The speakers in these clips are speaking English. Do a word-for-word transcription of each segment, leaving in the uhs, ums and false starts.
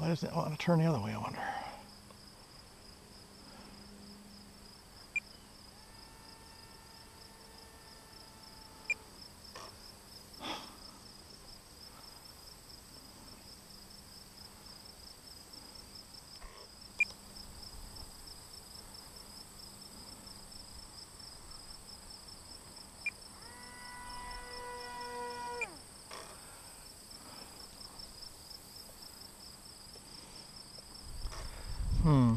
Why doesn't it want to turn the other way, I wonder? Hmm.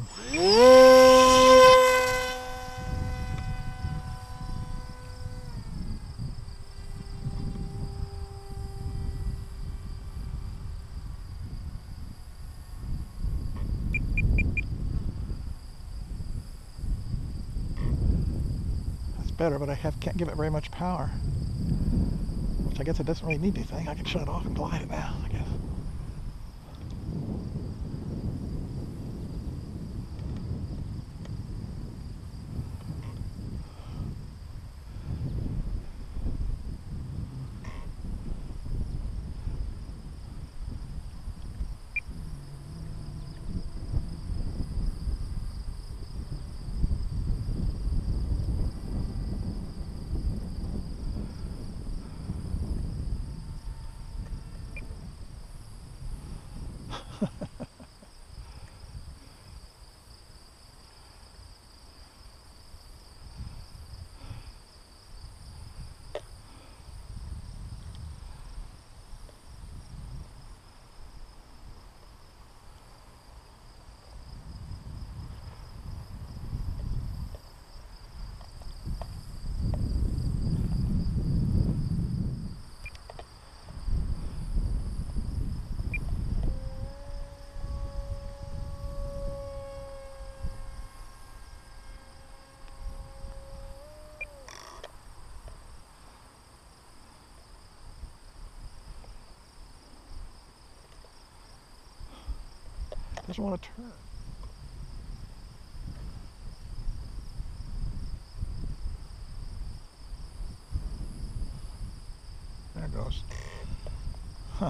That's better, but I have, can't give it very much power. Which I guess it doesn't really need anything. I can shut it off and glide it now, I guess. Doesn't want to turn. There it goes. Huh.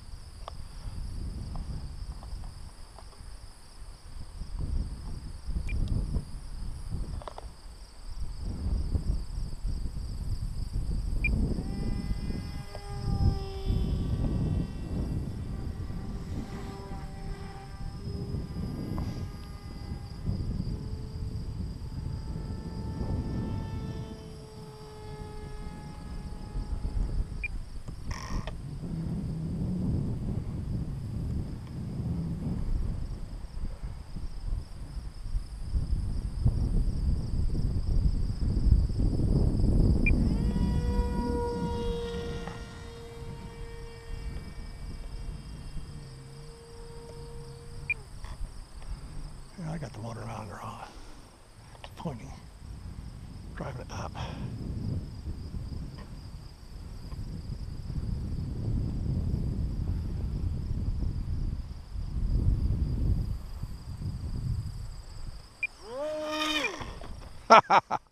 I got the motor mounder on. It's pointing, driving it up. Ha ha ha!